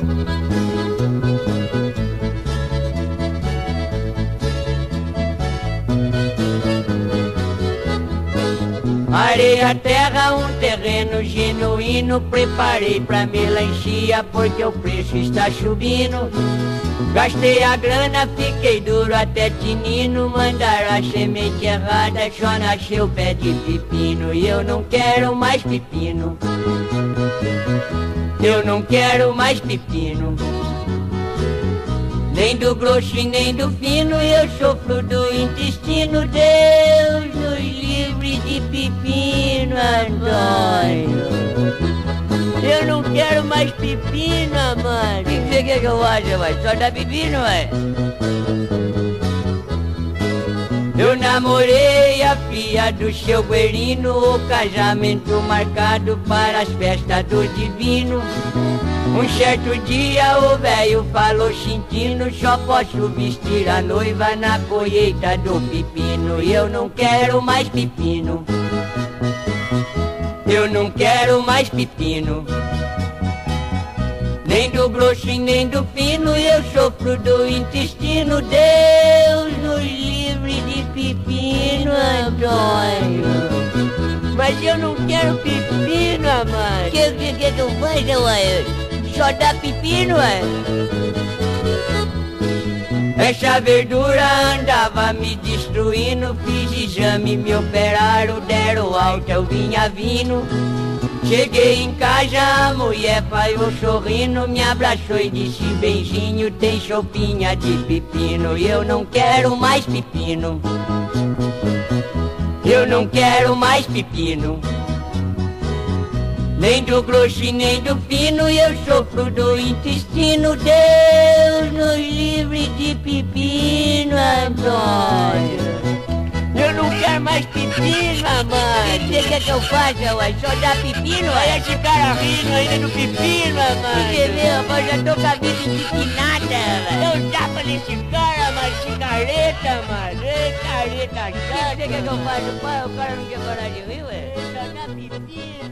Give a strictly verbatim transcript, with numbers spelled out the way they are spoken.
Areia, terra, um terreno genuíno. Preparei pra melancia porque o preço está subindo. Gastei a grana, fiquei duro até tinino. Mandaram a semente errada, só nasceu pé de pepino. E eu não quero mais pepino. Eu não quero mais pepino. Nem do grosso e nem do fino. Eu sofro do intestino. Deus nos livre de pepino, Antônio. Eu não quero mais pepino, mano. O que você quer que eu faça, vai? Só dá pepino, vai? Eu namorei a filha do seu Guerino. O casamento marcado para as festas do divino. Um certo dia o velho falou sentindo: só posso vestir a noiva na colheita do pepino. E eu não quero mais pepino. Eu não quero mais pepino. Nem do grosso e nem do fino. Eu sofro do intestino. Deus nos livre de pepino, Antônio. Mas eu não quero pepino, mano. O que, que, que, que eu faço, ué? Só dá pepino, ué? Essa verdura andava me destruindo. Fiz exame, me operaram, deram alta, eu vinha vindo. Cheguei em casa, a mulher falou sorrindo. Me abraçou e disse: beijinho, tem sopinha de pepino. E eu não quero mais pepino. Eu não quero mais pepino. Nem do grosso e nem do fino. Eu sofro do intestino. Deus nos livre de pepino, Antônio. Eu não quero mais pepino, mamãe. O que você quer que eu faça, ué? Só dá pepino? Olha esse cara rindo ainda do pepino, mamãe. Entendeu, rapaz? Já tô com a vida empipinada, velho. Não dá pra nesse cara, mas esse careta, mano. Esse careta chato. O que você quer que eu faça? O cara não quer parar de rir, ué? Só dá pepino.